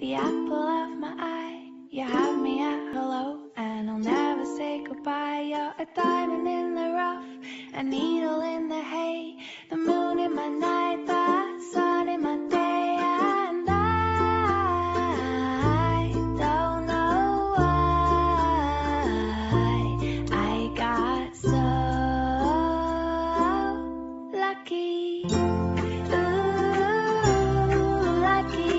the apple of my eye. You have me at hello, and I'll never say goodbye. You're a diamond in the rough, a needle in the hay, the moon in my night, the sun in my day. And I don't know why I got so lucky. Ooh, lucky.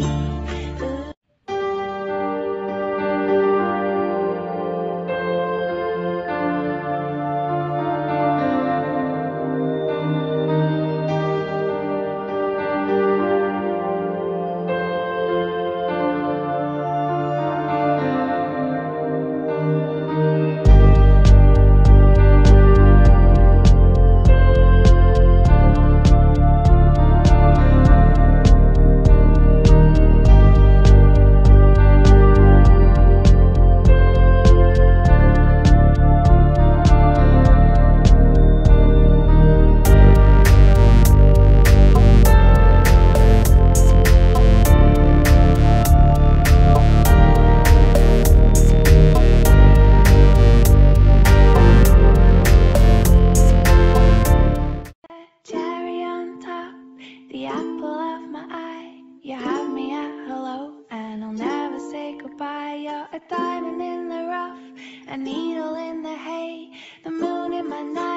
The apple of my eye. You have me at hello, and I'll never say goodbye. You're a diamond in the rough, a needle in the hay, the moon in my night.